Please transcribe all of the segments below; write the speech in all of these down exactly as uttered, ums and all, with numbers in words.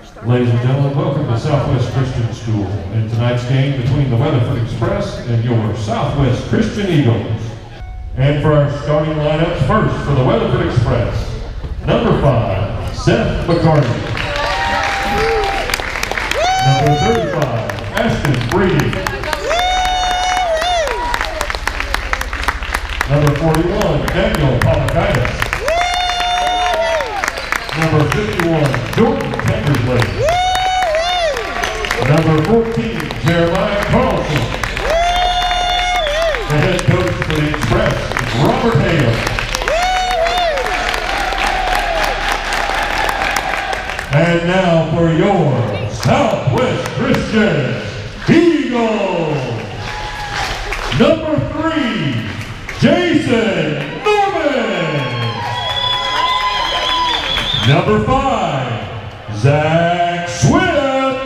Ladies and gentlemen, welcome to Southwest Christian School in tonight's game between the Weatherford Express and your Southwest Christian Eagles. And for our starting lineups, first for the Weatherford Express, number five, Seth McCartney. Number thirty-five, Ashton Brady. Number forty-one, Daniel Papadakis. Number fifty-one, Jordan Tankersley. Number fourteen, Jeremiah Carlson. The head coach for the Express, Robert Hale. And now for your Southwest Christian Eagles. Number three, Jason Norman. Number five, Zach Swift.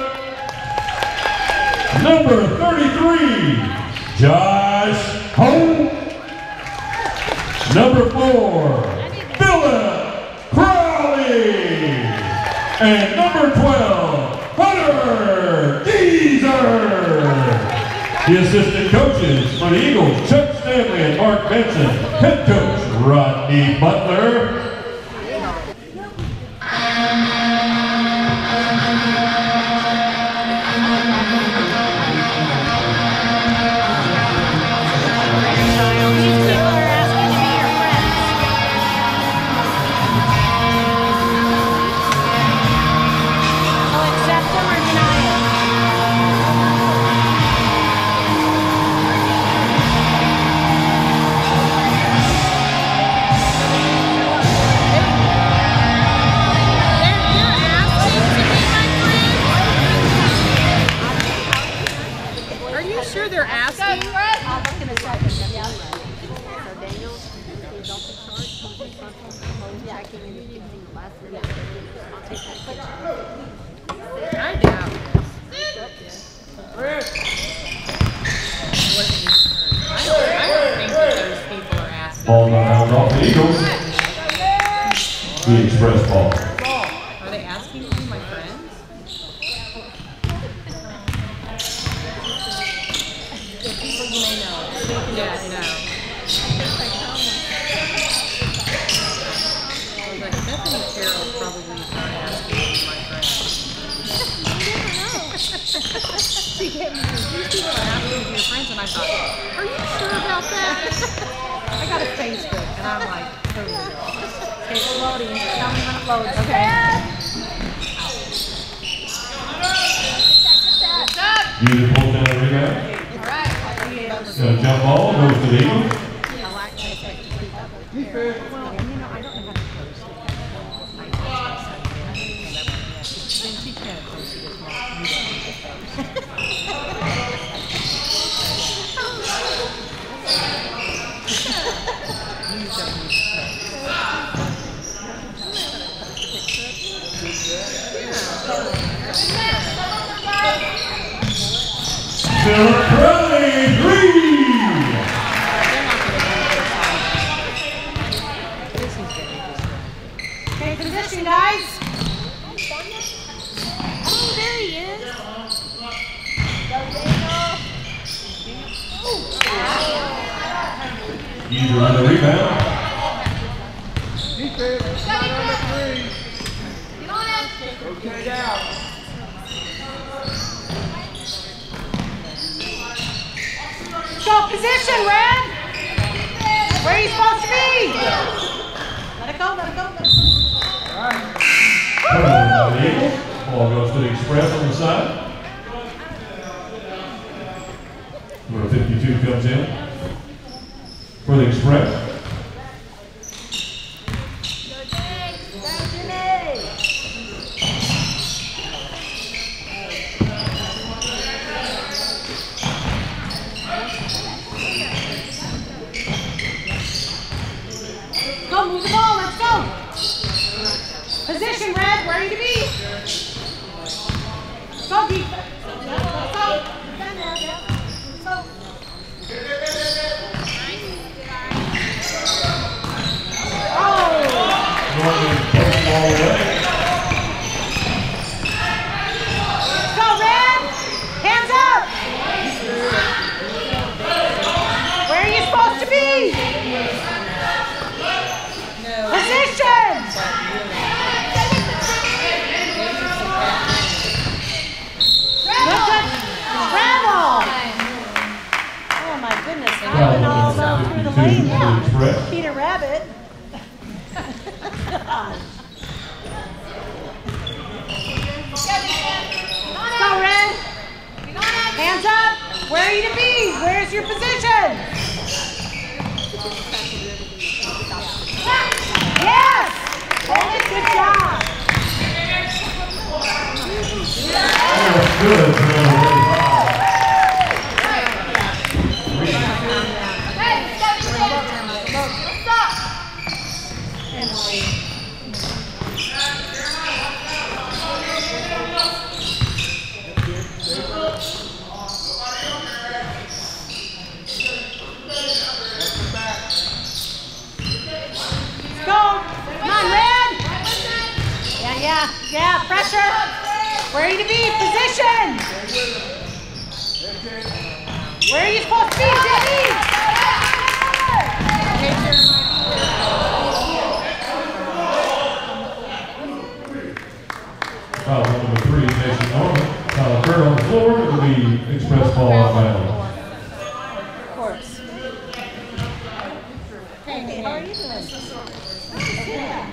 Number thirty-three, Josh Hope. Number four, Philip Crowley. And number twelve, Hunter Geezer. The assistant coaches for the Eagles, Chuck Stanley and Mark Benson. Head coach, Rodney Butler. Ball got out off the Eagles. The Express ball. Are they asking to be my friends? The people you may know. Yeah, no. I was like, Bethany Carroll probably is not asking to be my friend. You never know. She gave me these people are asking to be your friends, and I thought, are you sure about that? I got a Facebook, and I'm like, oh, okay, it's loading. Tell me when it loads. Okay. You just pull down the rebound. All right. So jump ball goes to the Eagles. I like to keep up with it. Well, you know, I don't know how to post it. I just teach me how to post it as well. You don't need to post. Philip Crowley, three! Okay, position, guys. Oh, there he is. Either on the rebound. Defense, number three. Get on it. Rotate out. Go position, Red. Where are you supposed to be? Let it go, let it go, let it go. All right. Turnover by the Eagles. Ball goes to the Express on the side. Number fifty-two comes in for the Express. Go, move the ball, let's go. Position, Red, where are you to be? Go, deep. Let's go. Defend there, yeah. Let's go. Oh! Norman takes the ball away. jumping all through the lane, yeah. Express. Peter Rabbit. Let's go, Red. Hands up. Where are you to be? Where's your position? Yes. Hold it. Good job. That's good. Yeah, yeah, pressure. Where are you to be? Position. Where are you supposed to be, Jimmy? Foul number three, Mason Norman. Foul third on the floor. It will be express ball on Valley. Of course. Hey, how are you doing? Yeah.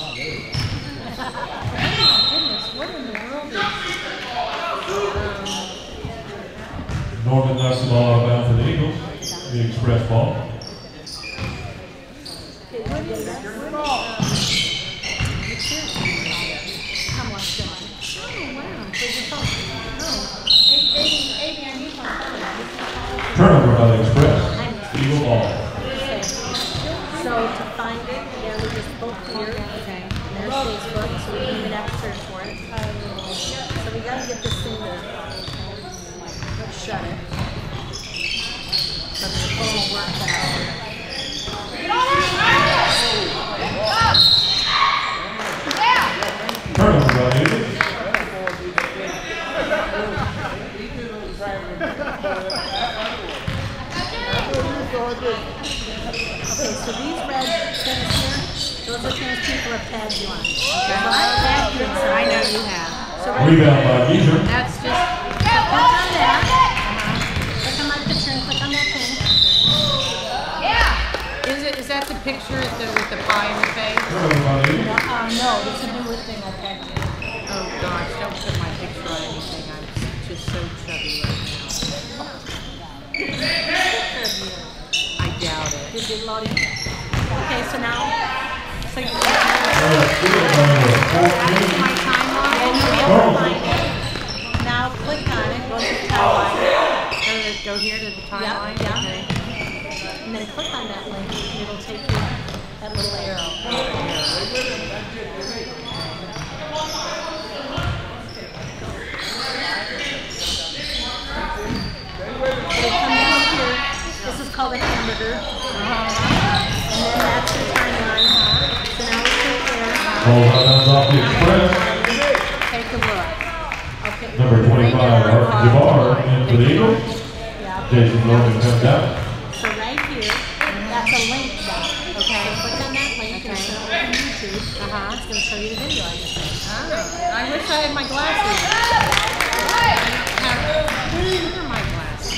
Norman knocks the ball out of bounds for the Eagles. The express ball. Turnover by the express. Eagle ball. So to find it, yeah, we just poke here. Okay. And there's Facebook, so we don't even have to search for it. So we gotta get this thing to let's shut it. So the phone will work out. Turnover by the Eagles. Okay, so these red things here, those are things people have tagged you on. Okay. So I tagged you inside. I know you have. So right Rebound by Geezer. That's just. click on that. Uh-huh. Click on my picture and click on that thing. Yeah. Is it? Is that the picture with the, with the pie in the face? Turnover by the Eagles. No, um, no, it's a new thing I tagged you. Oh gosh, don't put my picture on anything. I'm just so chubby right now. I doubt it. Did you load it? Okay, so now, so you Uh, field number fourteen. My timeline. and you'll be able to find it. Now click on it, go to the timeline. Go, to, go here to the timeline. yeah. Okay. And then click on that link, and it'll take you that little arrow. It'll come down here. This is called a hamburger. Uh-huh. And then that's the timeline. So now we click there. Ball runs off the express. Take a look. Okay. Number twenty-five, Art Jabbar into the Eagles. Yeah. Jason Norman comes out. So right here, that's a link down. Okay. So click on that link and it's going to open YouTube. Uh-huh. It's going to show you the video I just made. Oh, I wish I had my glasses. Where are my glasses?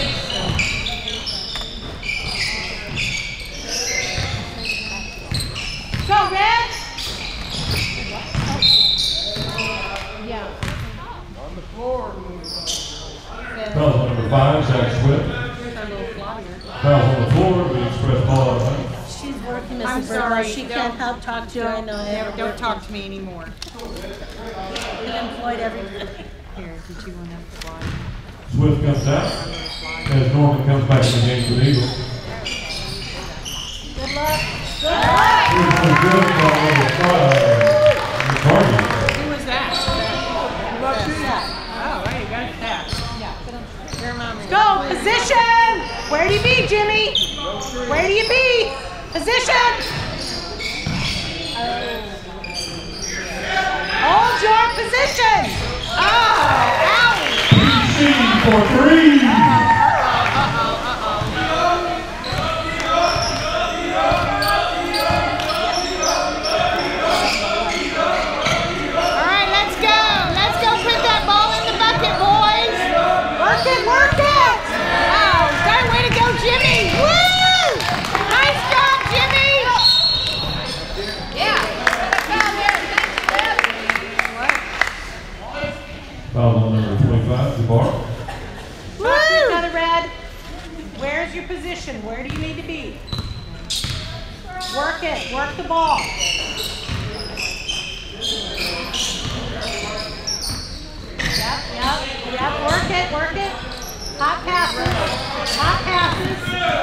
Go, Red! Yeah. On the floor. Foul number five, Zach Swift. Fouls on the floor. The express ball on Valley. She's working, I'm Missus Burwell. sorry. She Don't- can't help talk to you. I know. Don't, don't talk to me anymore. You've employed everybody. Here, did you want to fly? Swift comes out as Norman comes back in the game for the Eagles. Good luck. Good luck. Here's the good ball number five. McCarty. Who was that? Yeah. Oh, there you go. That. Yeah. Your mom. Go, position! Where do you be, Jimmy? Where do you be? Position! Hold your position! Oh, owie! C for three. All right, let's go. Let's go put that ball in the bucket, boys. Work it, work it! Oh, great way to go, Jimmy. Woo! There's your position. Where do you need to be? Work it. Work the ball. Yep, yep, yep. Work it, work it. Hot passes. Hot passes.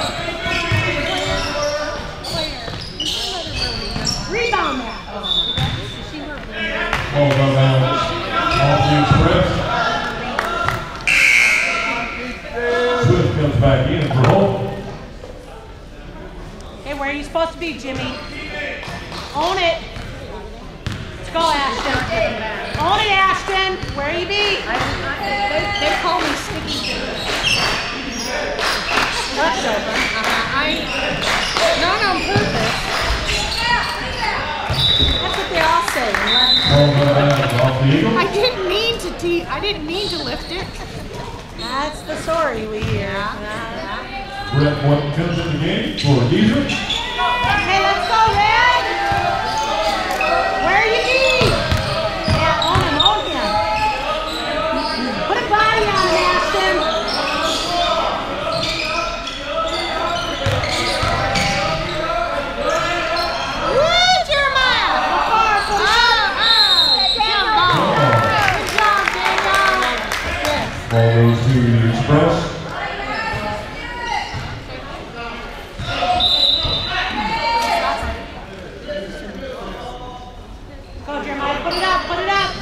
Rebound that. Ball go down off the express. Swift comes back in for Holt. Hey, where are you supposed to be, Jimmy? Own it. Let's go, Ashton. Own it, Ashton. Where you be? I, I, they, they call me Sticky Fingers. That's over. Uh-huh. I, not on purpose. That's what they all say. Ball go down off the Eagles. I didn't mean to te I didn't mean to lift it. That's the story we hear. Yeah. Brett Morton comes in the game for Geezer. Hey, let's go, Red. Where you be? Yeah, own him, own him. Put a body on him, Ashton. Woo, Jeremiah. Go far, go Oh, oh, down ball. Good job, Daniel. Yes. Ball goes to the Express. Go, Jeremiah. Put it up, put it up.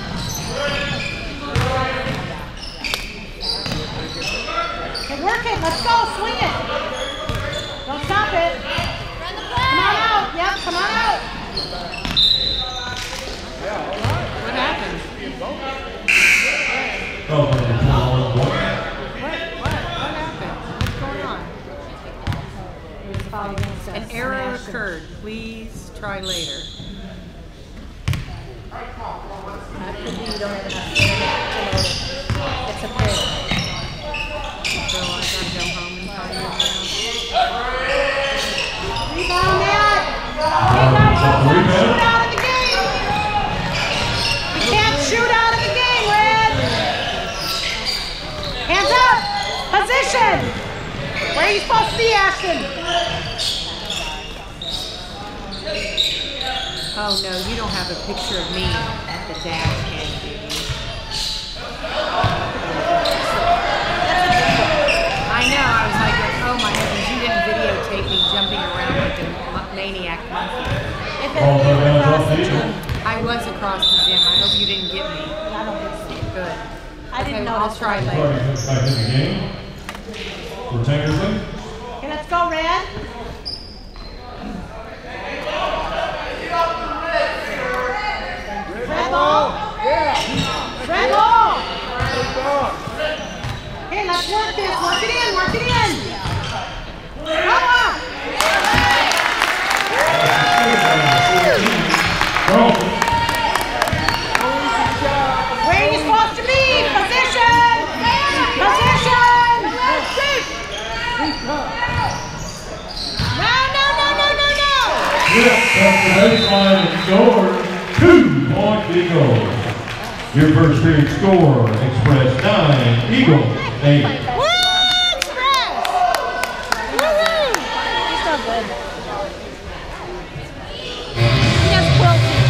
Okay, work it. Let's go. Swing it. Don't stop it. Come on out. Yep, come on out. What happened? Oh, for the twenty-one point. What, what, what happened? What's going on? It was a foul against us. An error Ashton. occurred. Please try later. That could be you don't have enough to load it. It's a pair. So I gotta go home and find it now. Rebound that. Hey guys, you can't shoot out of the game. You can't shoot out of the game, Red. Hands up. Position. Where are you supposed to be, Ashton? Oh no, you don't have a picture of me at the dash hand, do you? I know, I was like, oh my heavens, you didn't videotape me jumping around like a mu- maniac monkey. If Ball it go was down across off the the gym. Eagles. I was across the gym. I hope you didn't get me. I don't think so. Good. I didn't Okay, know. I'll try later. Party comes back in the game for Tankersley. Okay, let's go, Red. Red ball. Red ball. Hey, let's work this. Work it in. Work it in. Come on. Carlson. Where are you supposed to be? Position. Position. No, no, no, no, no, no. Yes, that's the baseline and score. Two-point Eagles. Your first period score, Express nine, Eagles eight. Woo! Express! Woo-hoo! He's so good. He has quilting.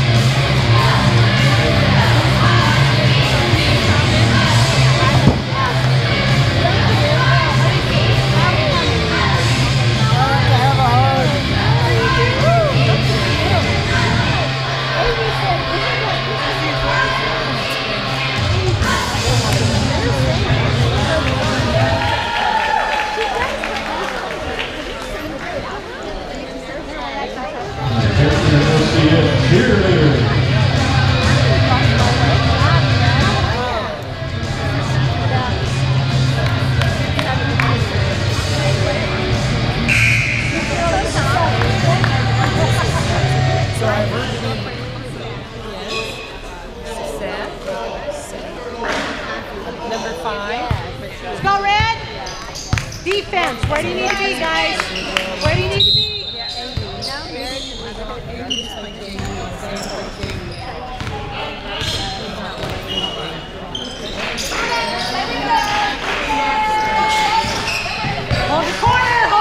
Cheerleader. Number five. Let's go, Red. Defense. Where do you need to be, guys? Where do you need to be? Hold the corner.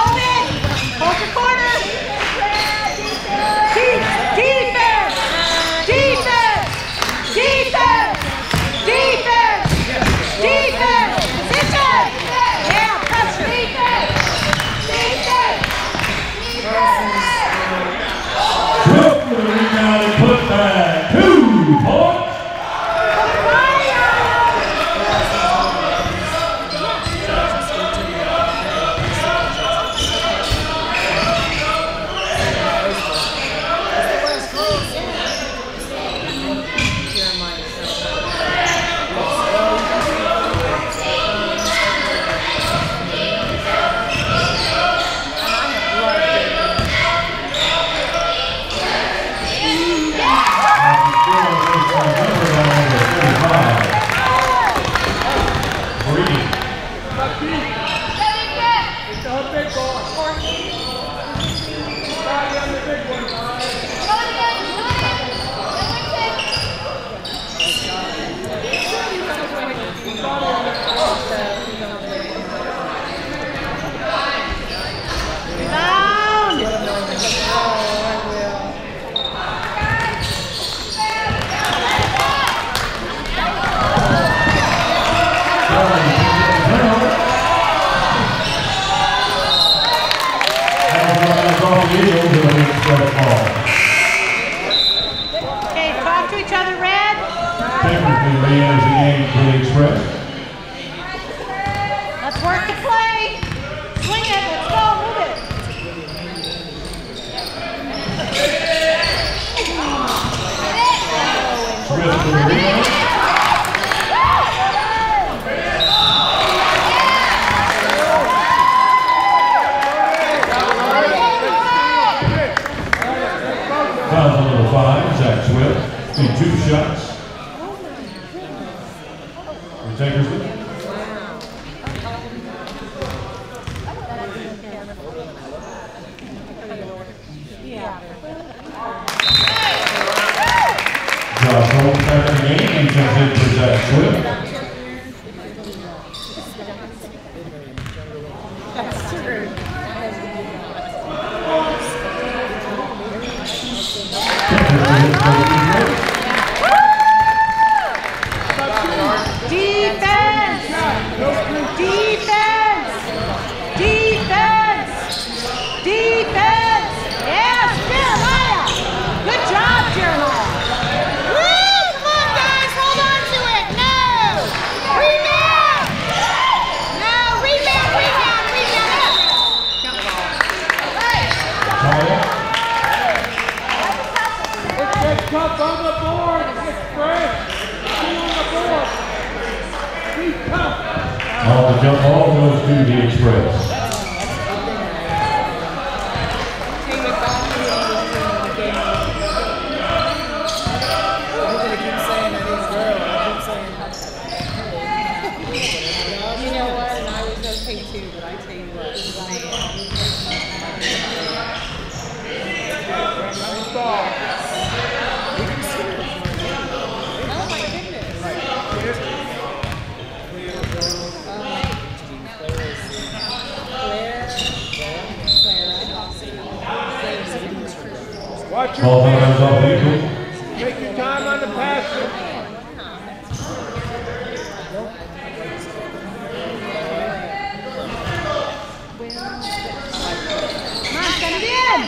Okay, talk to each other, Red. Technically re-enters the game for the Express. Let's work the play. Swing it. Let's go. Move it. Smith for the rebound. Foul on number five, Zach Swift. In two shots. Tankersley. Josh Holmes back in the game. He comes in for Zach Swift. Defense! Defense! Defense! Defense! Yes, Jeremiah! Good job, Jeremiah! Woo! Come on, guys, hold on to it. No! Rebound! No, rebound, rebound, rebound. Jump ball. Hey! Let's get Cup on the board. It's fresh. Two on the board. Keep Cup. All the jump ball goes to the Express. You know what? And I was okay too, but I tell you what, Nice ball. oh my goodness. Watch your Ball runs off the Eagles. Take your time on the passing. Come on, send it in!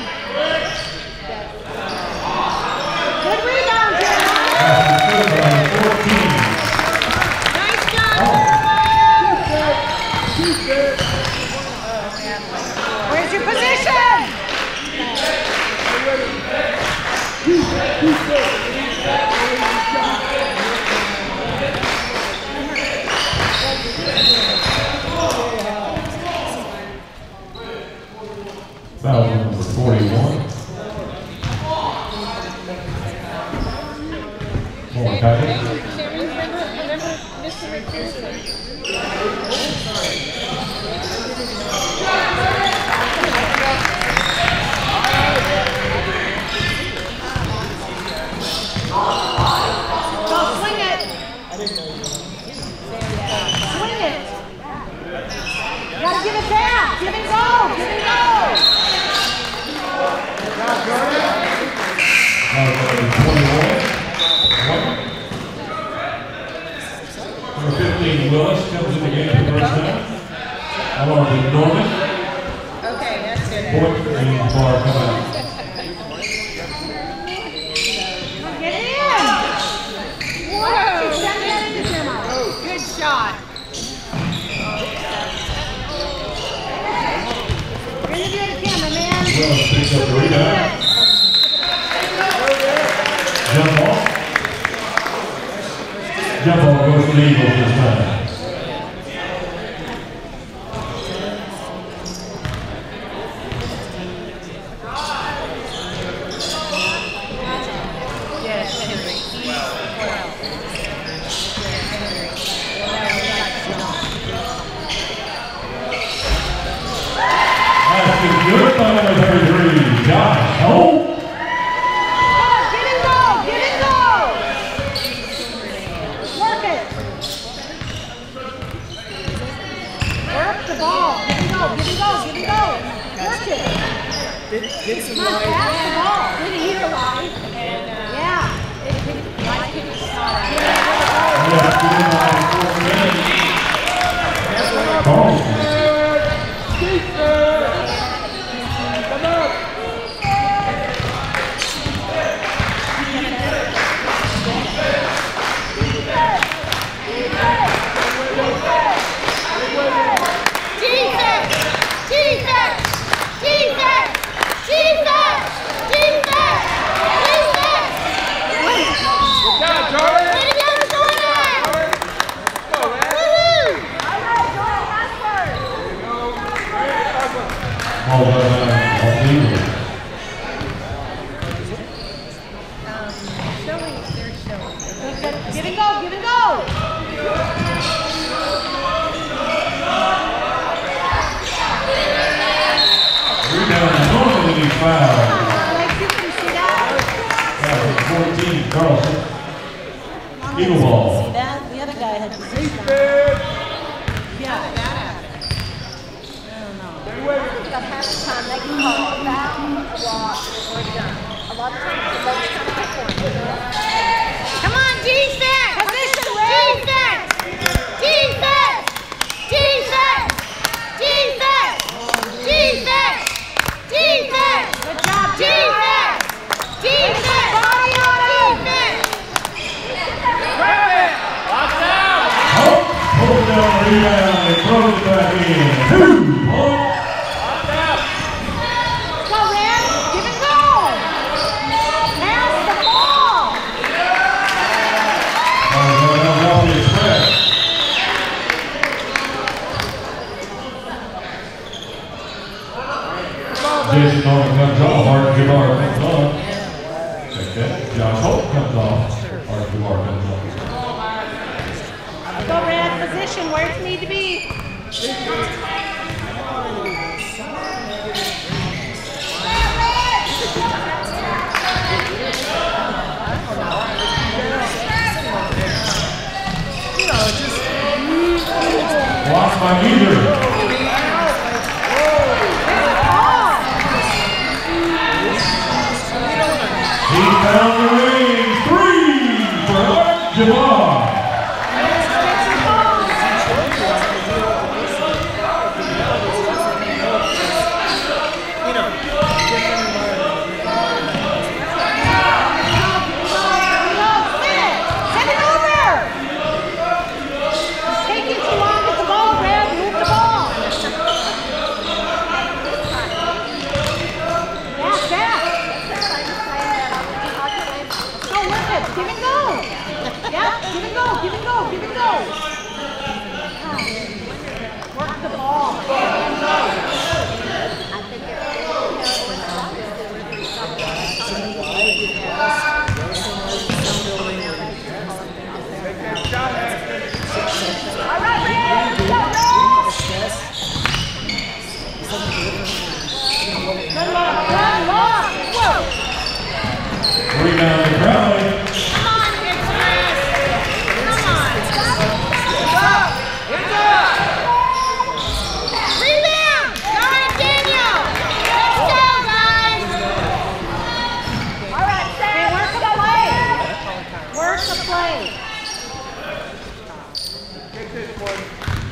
Good rebound, Jeremiah! fourteen. Nice job, Where's your position? Foul number forty-one. More Kaiser. Jerry, remember, remember Mister McPherson? Go swing it! Swing it! You gotta give it back! Give and go! Give and go! Foul number twenty-one. Number fifteen, Willis, comes in the game for the first time. Along with Norman. Okay, that's good. Point and bar come out. Get in! Whoa! Send that into Jeremiah. Good shot. Interview the cameraman. Willis picks up the rebound. Jump ball. Jump ball goes to the Eagles this time. Yes, Henry. Wow. Rebound number thirty-three, Josh Hale. Get it, go! Get it, go! Work it! Work the ball. Get it, go! Get it, go! Get it, go! Work it! Get, get some Come on, light. pass the ball. Get it here, live. Yeah. Carlson. Come up. Defense! Defense! Defense! Defense! Defense! Defense! Good job, Jordan. Way to go, Jordan! Go, man. Woohoo! All the all the Eagles. Showing, they're showing. Give and go, give and go! Rebound normally foul. Like you can see that. Foul fourteen, Carlson. Eagle See ball. that? The other guy had position. Yeah. About half the time they can call a foul, a walk, or a dunk. A lot of times the legs kind of perform. Come on, defense! Defense! Defense! Defense! Defense! Defense! Defense! Good job, Defense! Defense! Body on him! Defense! Lock down. Oh, pull down rebound and throw it back in. Two point. Go, Red! Give and go! Pass the ball! Off the express. Jason Norman comes off, Art Jabbar comes on. Check that. Josh Holt comes off, Art Jabbar comes on. Go, Red! Position where it need to be. Blocked by either. He found the range. Three for Art Jabbar. Send it over! It's taking too long with the ball, Red. Move the ball. Back, back. Go with it. Give and go. Yep, give and go, give and go, give and go. Work the ball. All right, Red. Go, Red. Good luck, good luck. Whoa. Rebound to Crowley. Come on, Express! Come on! Rebound! Guard Daniel! Let's go, guys! All right, Hey, Sam. work the play. Work the play. Take this one.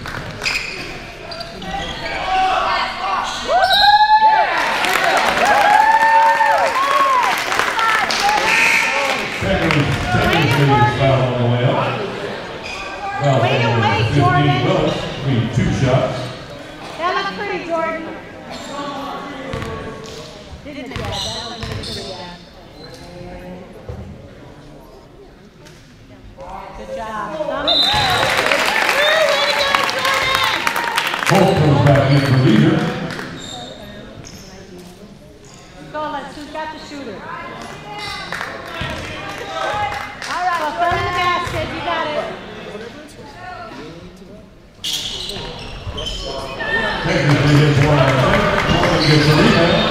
Second, second series foul on the way up. Foul Way to number wait, fifteen, Jordan. Willis, between two shots. That looks pretty, Jordan. Didn't it? Yeah, that looked pretty, yeah. Good job. Thumb. Holt comes back in for leader. Go, let's, who's got the shooter? All right, well, throw in the basket, you got it. Technically, it's one on one. One gets the rebound.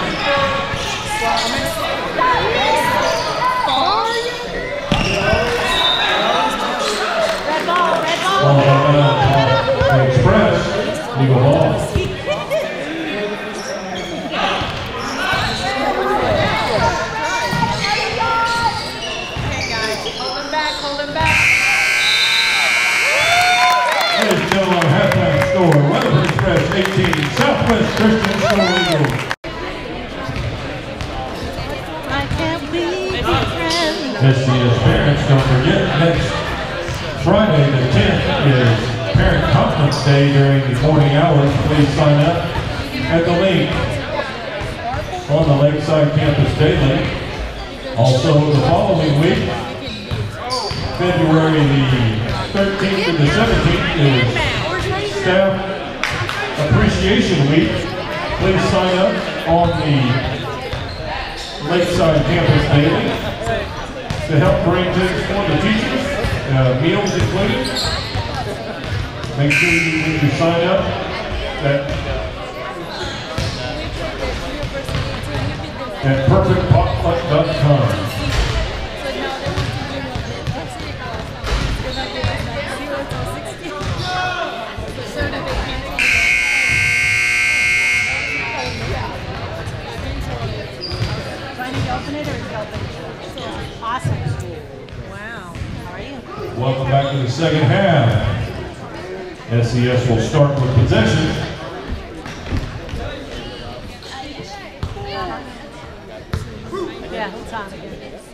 Eagle ball. Ladies and gentlemen, our halftime score, Weatherford Express eighteen, Southwest Christian School Eagles. I can't be your friend. S C S parents, don't forget, next Friday the tenth is Parent Conference Day during the morning hours. Please sign up at the link on the Lakeside Campus Daily. Also the following week, February the thirteenth to the seventeenth is Staff Appreciation Week. Please sign up on the Lakeside Campus Daily to help bring things for the teachers, uh, meals included. Make sure you, when you sign up, that at perfect potluck dot com. Awesome. Wow. How are you? Welcome back to the second half. S C S will start with possession. Yeah, it's on again.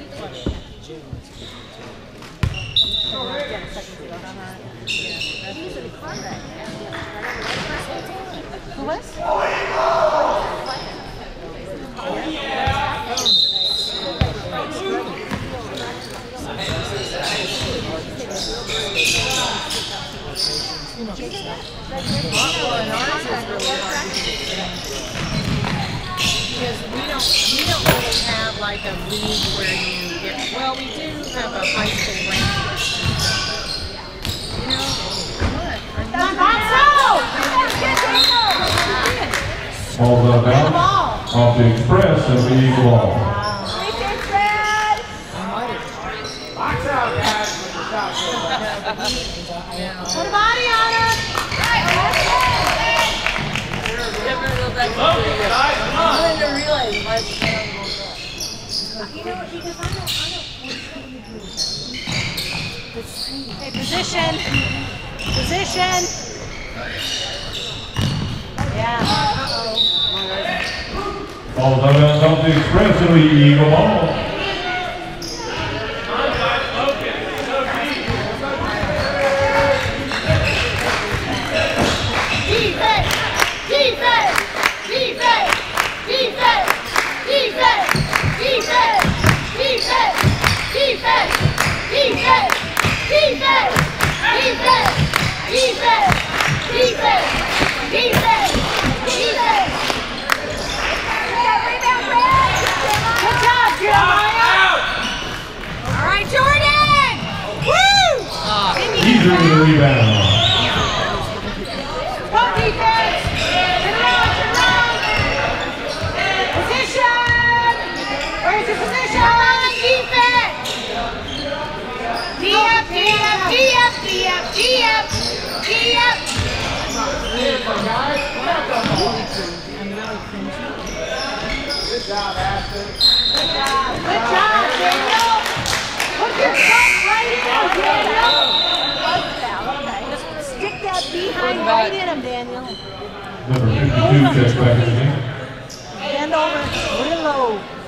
Who was? Because we don't, we don't really have like a league where you get, well, we do have a high school ranking. You know, what? All the bounce off the Express and the Eagle ball. Box out, guys. With the shot. Put a body on her. Oh, guys, come on. You know what? Because I don't, I don't. Okay, position. Position. Yeah. Uh-oh. All the bounce off the Express and the Eagle ball. Good job, Jeremiah. All right, Jordan! Woo! He's in the rebound. Go defense. Turn around, turn around. Position. Where's your position? Come on, defense! D up, D up, D up, D up, D up, D up. Good job, Ashton. Good job. Good job, Daniel. Put your foot right in him, Daniel. Just stick that behind right in him, Daniel. Number fifty-two checks back in the game. Bend over. Put it low.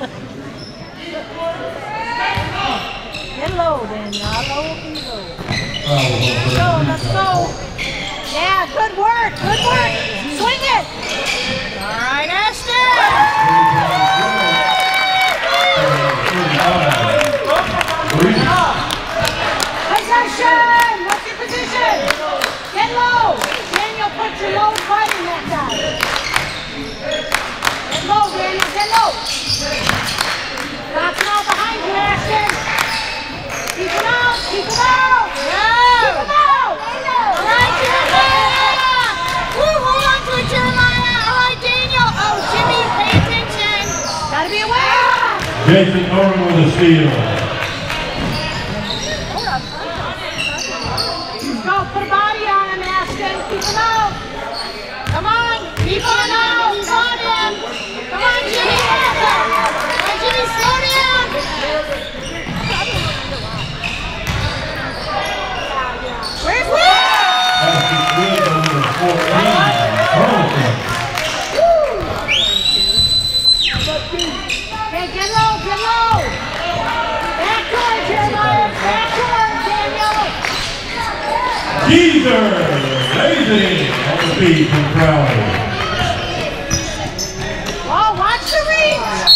Get low, Daniel. How low can you go? Let's go, let's go. Yeah, good work, good work. Swing it. All right, Ashton! Possession. What's your position? Get low. Daniel, put your low butt in that guy. Get low, Daniel, get low. Box it out behind you, Ashton. Keep it out, keep it out. Go! Keep it out. All right, Jeremiah! Woo, hold on to it, Jeremiah! All right, Daniel! Oh, Jimmy, pay attention! Gotta be aware. Jason Norman with a steal. Go, put a body on him, Ashton. Keep him out. Heather Lazy on the beat from Crowley. Oh, watch the reach.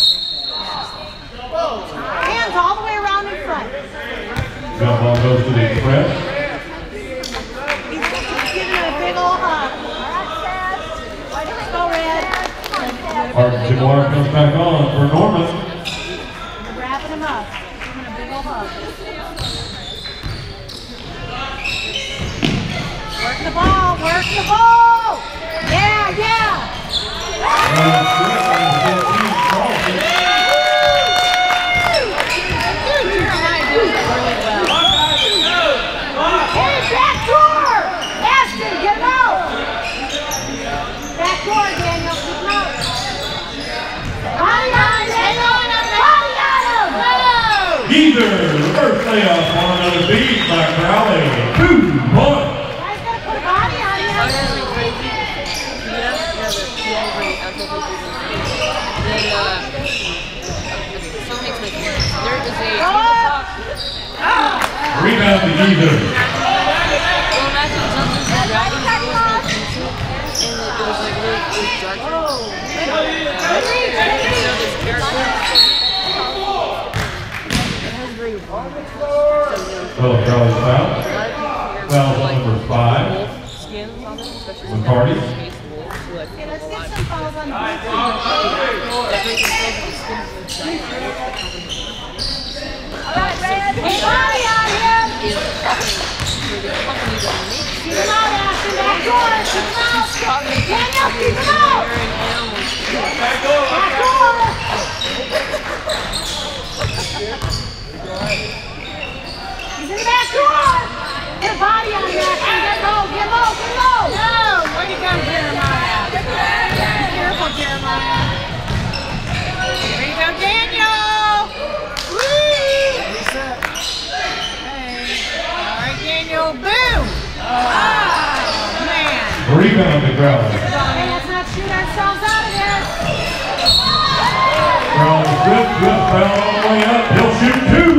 Hands all the way around in front. Jump ball goes to the Express. He's giving it a big old hug. Let's go, Red. Arden Jaguar comes back on for Norman. Wrapping him up. Giving a big old hug. Work the ball, work the ball! Yeah, yeah! Jeremiah does it really well. Hey, back door! Ashton, get him out! Back door, Daniel, keep him out. Body on him, Daniel! Body on him! Heather, reverse layoff on another beat by Crowley. Two points. Guys gotta put a body on him. Oh, that's really crazy. Yeah, yeah, the great athletic Then, uh, so it makes my parents. There is a Rebound to Heather. Well, imagine something from riding schools in the future, and it was like really cool dark. So this character. Well, Crowley's foul. Foul on number five. McCarty. Okay, let's get some fouls on the defense. All right, Red. Put a body on him. Keep him out, Ashton. Back door. Keep him out. Daniel, keep him out. Back door. He's in the back door. Get a body on him, Ashton. Get low, get low, get low. No, where you going, Jeremiah? Be careful, Jeremiah. Here you go, Daniel. Woo! Hey. All right, Daniel. Boom. Oh, man. Rebound to Crowley. Hey, let's not shoot ourselves out of this. Crowley good, good foul all the way up. He'll shoot two.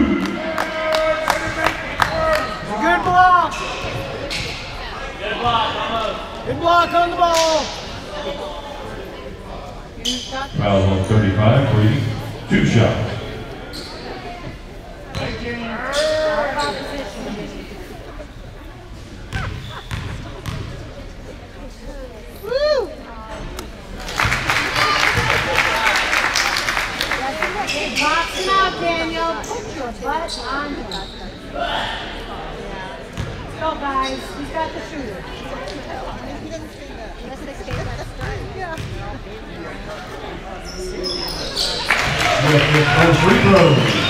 Good block. Good block on the ball. Foul on thirty-five, Brady. Two shots. Woo! Box him out, Daniel. Put your butt on him. Let's go, guys. He's got the shooter. With his first free throw.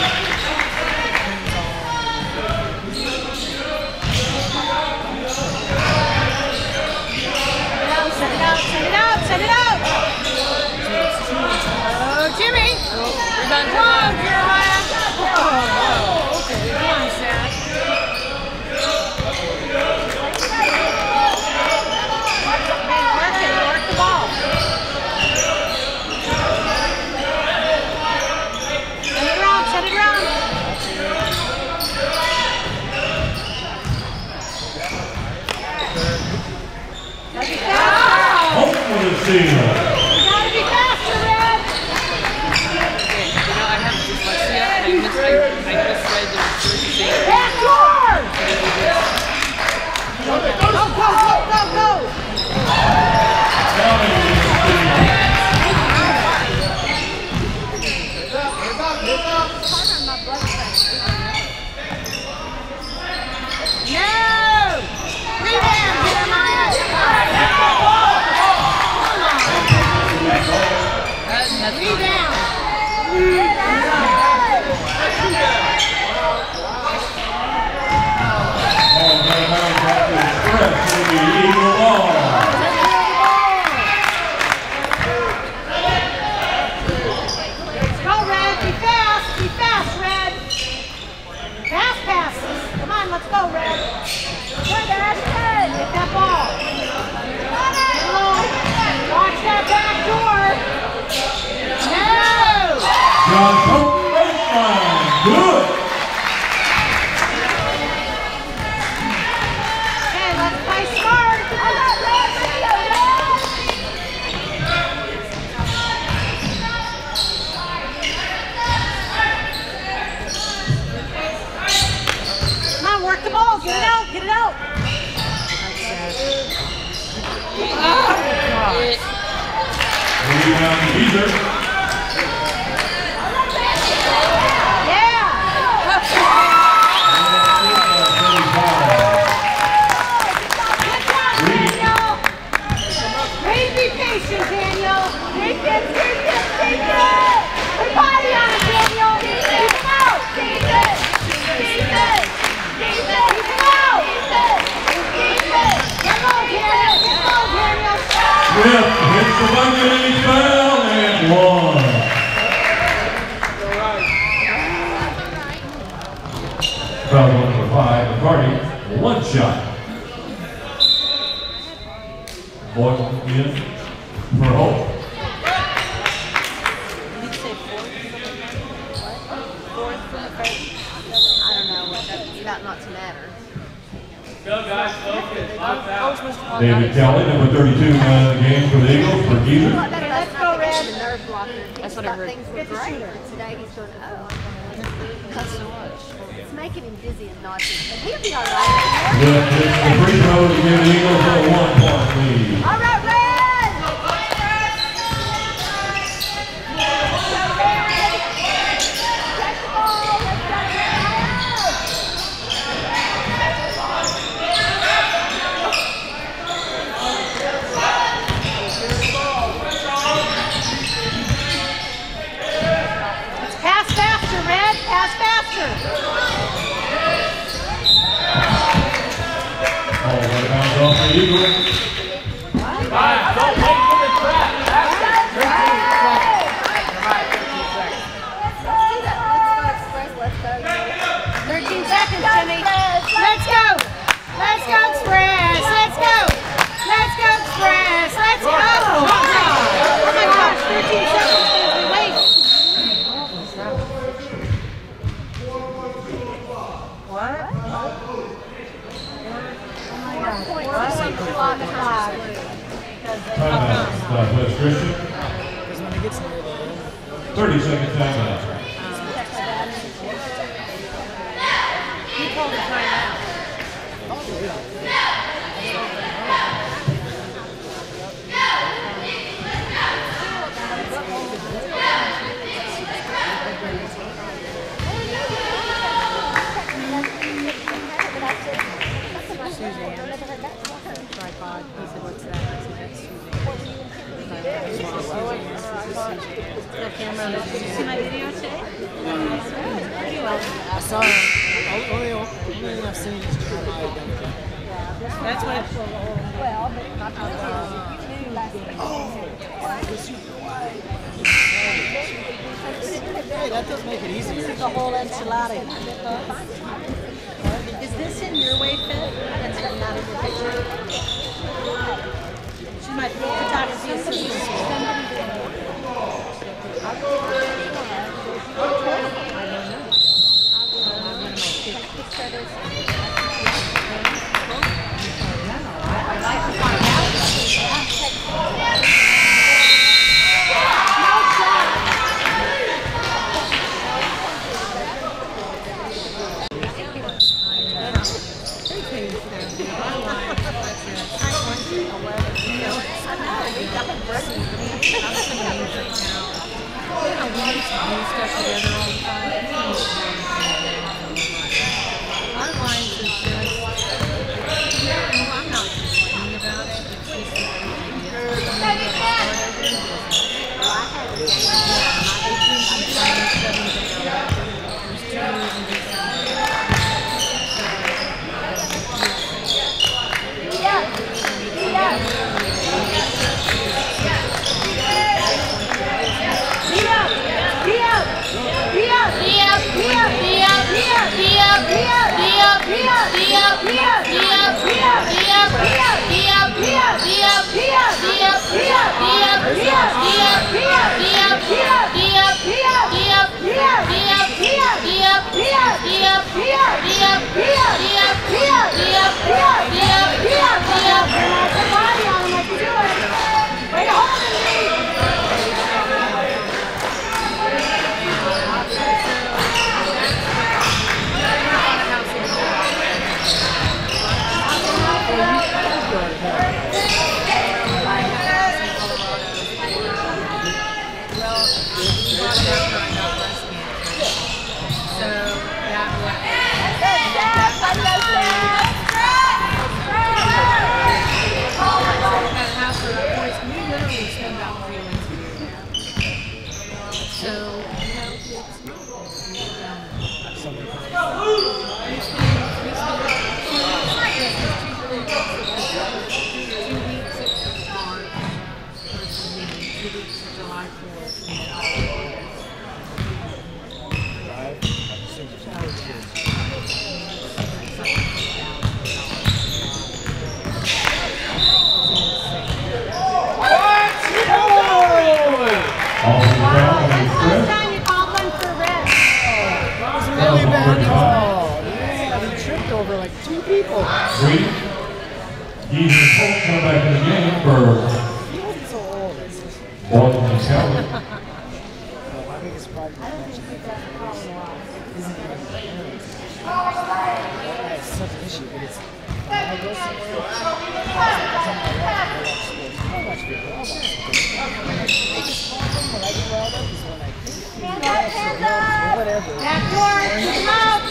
Send it out, send it out, send it out! Oh, Jimmy. Rebound. Come on, Jeremiah. Oh, okay. Come on, Seth. Hey, work it, work the ball. Send it around, send it rebound, Geezer. Smith hits the bucket and he's fouled and one. Foul number five, McCarty, one shot. Boyle in for Hope. Did you say fourth? Fourth from the first? I don't know. It's about not to matter. Go guys, focus. David Kelly, number thirty-two, man of the game for the Eagles, for Geezer. Let's go, Red. The nerve blocker. That's what I heard. Things were great. Today he's going, oh. That's so much. It's making him dizzy and nauseous. But he'll be all right. Smith hits the free throw to give the Eagles a one-point lead. All right, Red. All right, bounce off the Eagles. Five, don't wait for the trap. thirteen seconds, Jimmy. Let's go. Let's go, Express. Let's go. Let's go, Express. Let's go. Oh, my gosh, thirteen seconds. Wait. What? Timeout, Southwest Christian. Because when it gets near the end, thirty second timeout. He called the timeout. Suzie-Annie. Tripod. He said, what's that? I said, that's Suzie-Annie. The camera. Did you see my video today? Pretty well. I saw it. Only, only thing I've seen is Jeremiah Carlson. That's what. Well, but not Uh, Hey, that does make it easier. The whole enchilada. Is this in your way fit? That's not in the picture. She's my photography assistant. bought it after I got breast cancer. So that was at a house where our boys, we literally spend about three weeks a year now. So, you know, it's we spend we spend two weeks at March versus two weeks at July fourth. Last time you called one for rest. Really bad call. Yeah, he tripped over like two people. Three. He's in full come back in the game for He wasn't so old. It's just, Morton and Kelly. well, my biggest problem is isn't even that's such an issue, but it's when I go somewhere, it's on my life, I watch sports. I watch football, I watch football. The biggest problem when I get riled up is when I think or whatever. Back door, come out.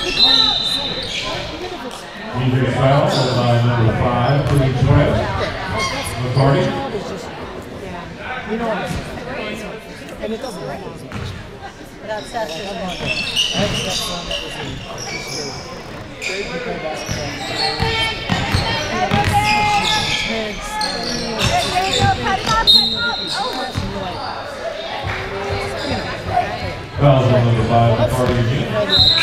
He's in foul by number five for the Express. McCarty. You know what I'm saying? And it doesn't matter as much. That's that's Like, I'm not I have a stepson that was in this year. Great playing basketball. Intense. Fouls on number five, McCarty again.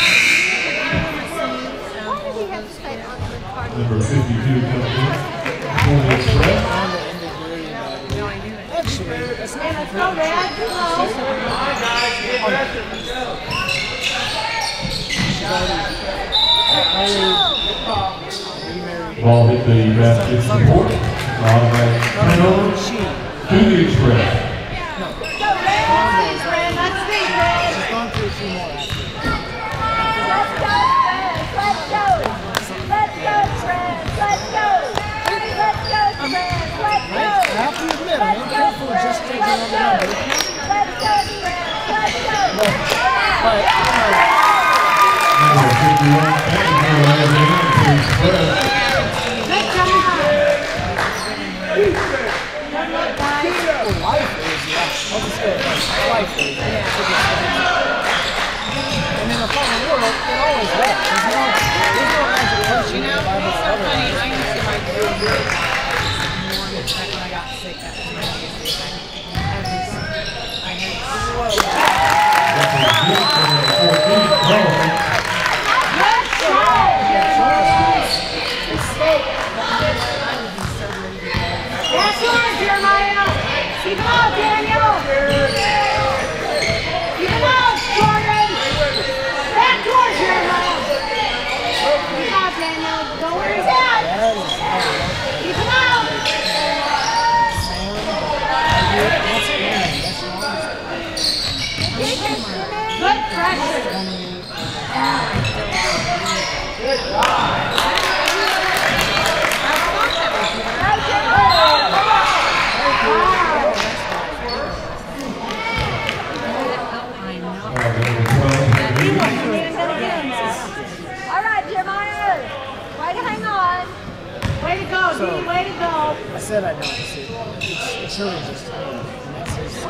Number fifty-two comes in for the Express. Actually, that's not Let's go, Dad. Ball hit the basket support. Automatic turnover to the Express. She's gone through a few more after. I have to admit, I ain't careful with just taking on the number. But, but, Number fifty-one, for the Express. well, life is, yeah. I'll just say it, life is. And in the final world, it always was. There's no, there's no magic potion You in know, the Bible it's or so other. funny. I used to like do this more in the back when I got sick. That was my biggest thing. I had this, I had That's yours, Jeremiah. Keep it out, Daniel. Keep it out, Jordan. Back door, Jeremiah. Keep it out, Daniel. Don't worry he's at. Keep it out. Good pressure. All right, Jeremiah. Way to hang on. Way to go, So, D. Way to go. I said I'd notice it. It's, it's really just me. And that's his.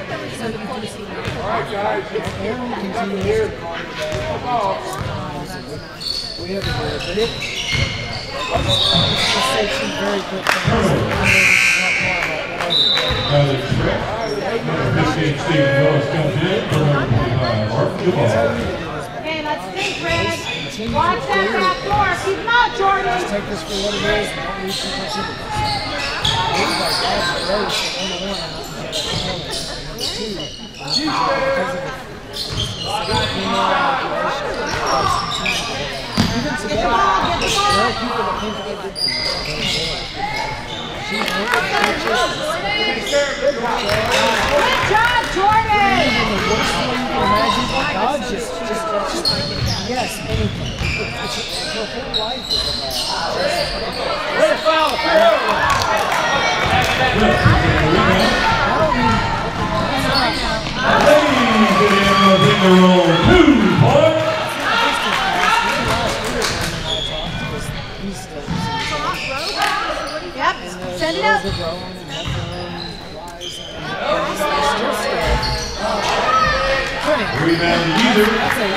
Aaron continues to call me back. We have a word, but it. Let's just say two very quick things. Now the Express, number fifteen, Stephen Willis comes in for number twenty-five, Mark Duvall. Okay, let's think, Greg. Watch that back door. Keep him out, Jordan. Just take this for what it is and don't lose too much of it. These guys are race at number one and not just number two. Because of the manipulation. Even today, there are people that think they did She's one of the coaches. Good job, Jordan. In the worst way you can imagine, God just, just, just, yes, anything. It's, it's, her whole life is about Way to foul! I don't mean, finger roll, two points. Yep, send it up. Rebound to either.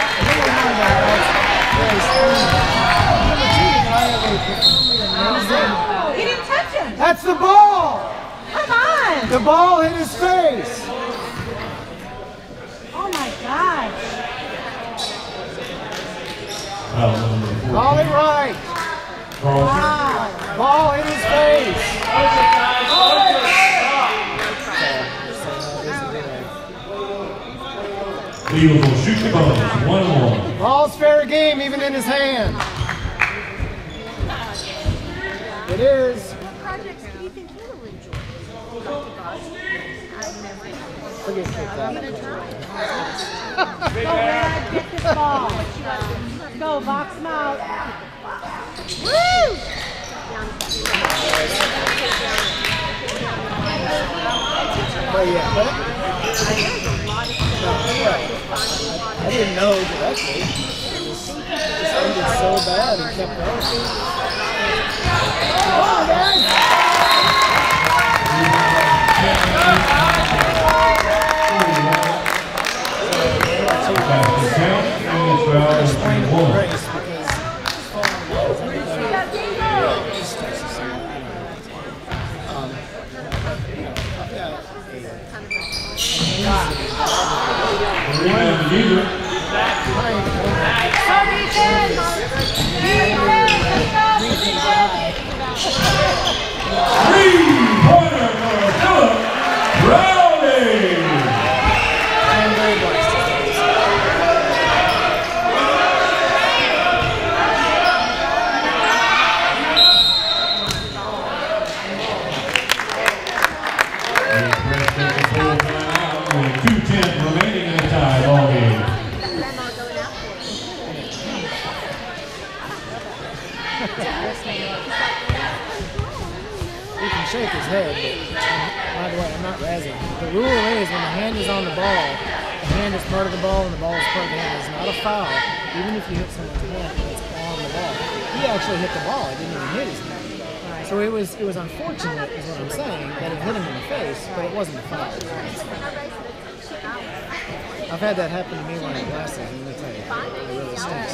He didn't touch him. That's the ball. Come on. The ball hit his face. Oh my gosh. Call it right. Carlson. Wow. Ball hit his face. The Eagles will shoot the bonus, one and one. Ball's fair game, even in his hand. It is. What projects do you think he'll enjoy? Forget I'm that. going to try. Go, Brad, get this ball. Go, box him out. Woo! But yeah, but no, right. I didn't know directly. It just, it just ended so bad and kept going. Come on, guys! Three-pointer for Philip Rowley. two ten remaining in the tie ball game. He can shake his head, but by the way, I'm not razzing. The rule is when the hand is on the ball, the hand is part of the ball and the ball is part of the hand. It's not a foul, even if you hit someone's hand that's on the ball. He actually hit the ball, it didn't even hit his hand. So it was it was unfortunate, is what I'm saying, that it hit him in the face, but it wasn't a foul. I've had that happen to me when I had glasses, and let me tell you, it really stinks.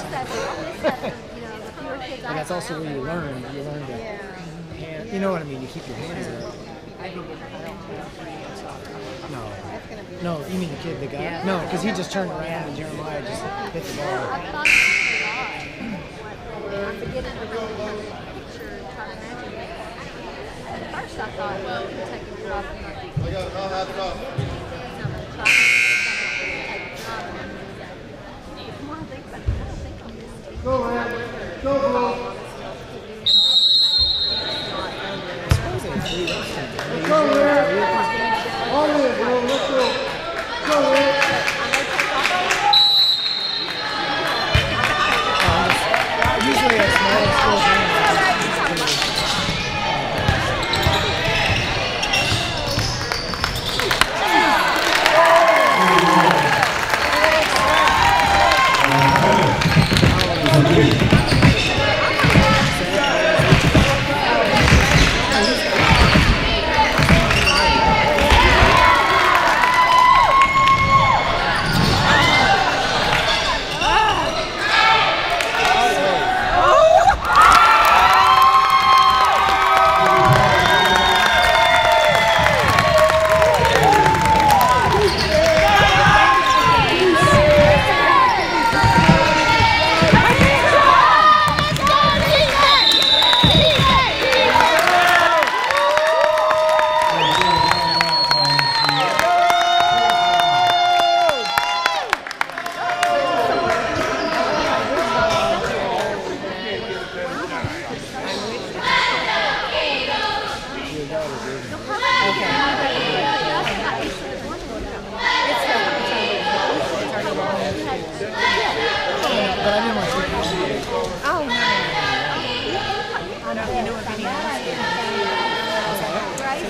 But that's also where you learn. You learn to, hand, you know what I mean. You keep your hands up. No, no. You mean the kid, the guy? No, because he just turned around and Jeremiah just hit the ball. I'm beginning to really look at the picture and try to imagine it. At first I thought, well, you take a drop and like, I got it, I'll have it off. Go, man. Go, bro. Go, man. All in, bro. Let's go. Go, man. Usually at small school games,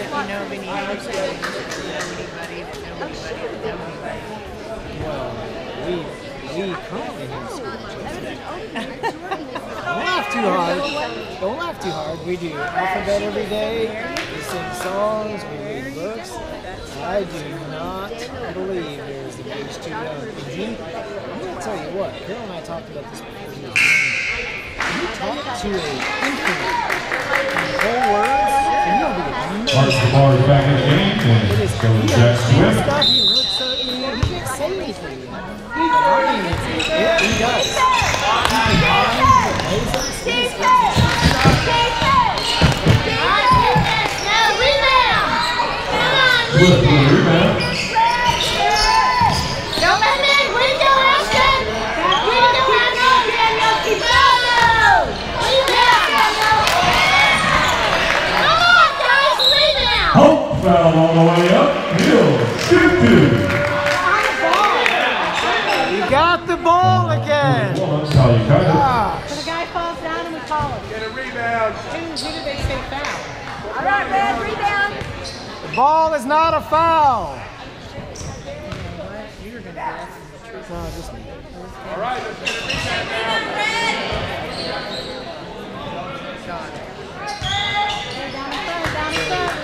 Anybody that nobody would know anybody. well, we we currently homeschool. Don't laugh too hard. Don't laugh too hard. We do alphabet every day. We sing songs. We read books. I do not believe there is an age too young. And he, I'm going to tell you what. Carol and I talked about this before. He was young. You talk to a infant in whole words, and you'll be amazed. Mark the bars back in the game, and It is so he Jack understands Swift. stuff. He looks at me. He can't say anything. I mean, it's, yeah, he does. He can mind, he knows us. He's Swift with the rebound. Hope foul on the way up. Hale, shoot two. You got the ball again. Well, that's how you cut it. Gosh. So the guy falls down and we call him. Get a rebound. Who, who did they say foul? All right, Red, rebound. The ball is not a foul. You're going to guess. No, just me. All right, let's get a rebound now. Got it. Down in front, down in front.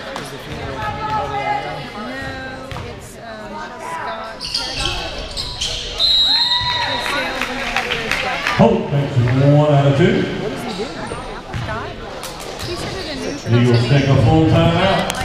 No, it's um, Scott. Hope makes it one out of two. What is he doing? Scott? He said it in neutral. Eagles take a full timeout.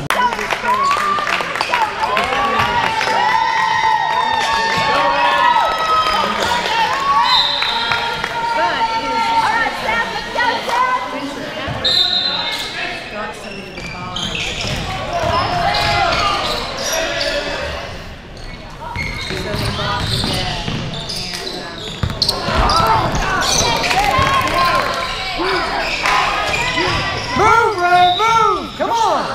Move, Red, move! Come on!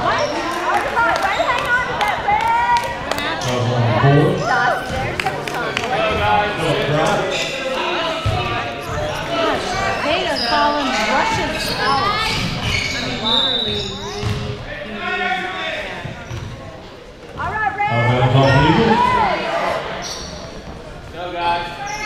They are calling Russian scholars. I mean, literally. All right, Offense on the Eagles. Go, guys.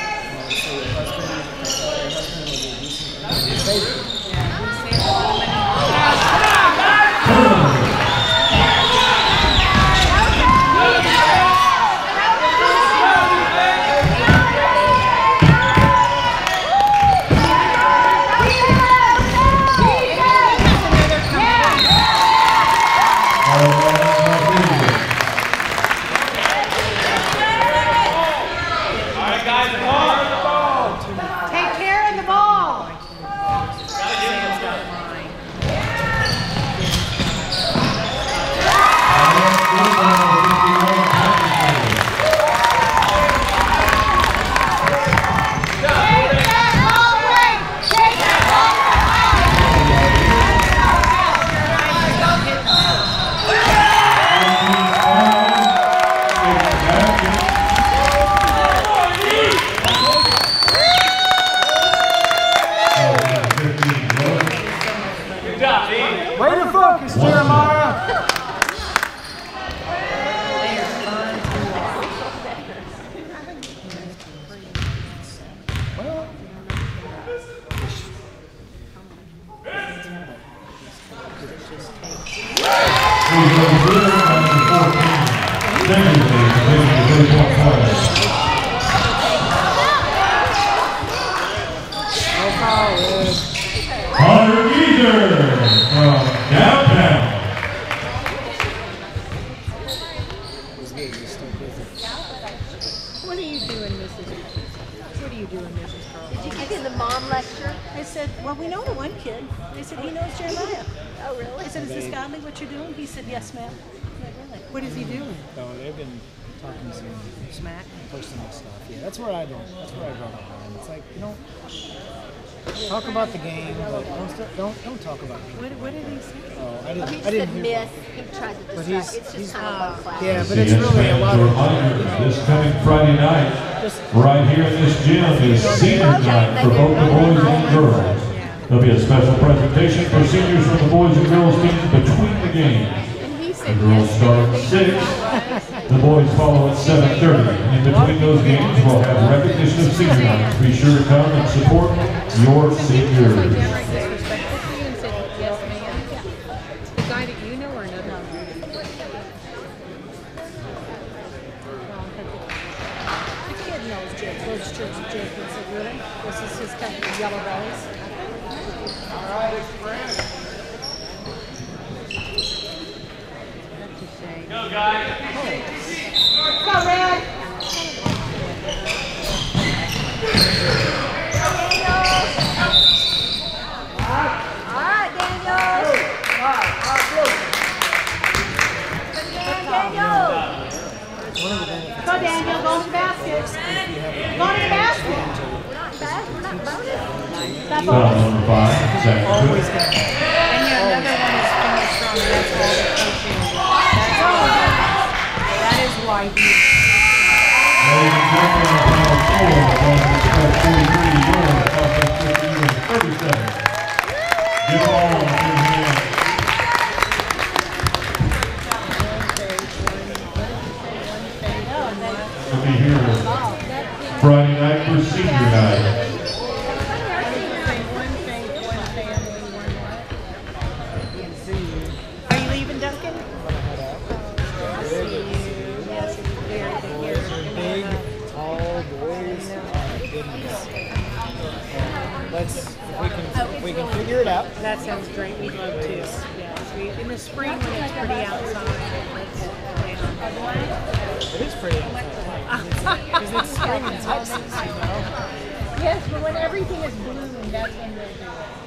Take care of the ball. Sam's got mine. Way to focus, Jeremiah! They are fun to watch. Well, no foul, Red. Hunter Geezer from downtown. Was good, just stuck with it. What are you doing, Missus What are you doing, Missus Carlson? Did you give him the mom lecture? I said, well, we know the one kid. They said, he knows Jeremiah. Oh, really? I said, is this godly what you're doing? He said, yes, ma'am. I'm like, really? What is he doing? No, they've been talking some Smack? personal stuff. Yeah, that's where I don't. That's where I draw the line. It's like, you know, talk about the game, but don't st- don't don't talk about me. What, what did he say? Oh, I didn't. He I just didn't said hear. miss. He tried to But distract. he's- It's he's- just kind of low class. Yeah, but C it's S really a fans, lot a of. reminder, You know, this coming Friday night, just right here in this gym, is senior night for both the boys and girls. There'll be a special presentation for seniors from the boys and girls teams between the games. And he The said girls yes. start at they- six, they- The boys follow at seven thirty. In between those games, we'll have recognition of senior nights. Be sure to come and support your seniors. Downright disrespectful to you and said, yes, ma'am. The guy that you know or another? The kid knows Jake, goes to church with Jake and said, really? This is his kind of yellow bellies. All right, Express. Go, guys. Come on, Red. Alright, Daniel. Daniel. Go, Daniel. Go to the basket. Go to the basket. We're not bad. We're not bonus. Stop Foul bonus. number five, Zach Always Cook. got And yeah, another one is finished strong, and that's all the coaching. That's all. That is why he. Ladies and gentlemen, our final score, Weatherford Express forty-three, your Southwest Christian Eagles thirty-seven. Give them all a big hand. We'll be here Friday night for senior night. Are you leaving, Duncan? big, tall boys. Oh my goodness. Let's, if we can, if we can figure it out. That sounds great. We'd love to. Yes. We, in the spring when it's pretty outside. It is pretty outside. Because it's spring in Texas, you know? Yes, but when everything is blooming, that's when we'll do it.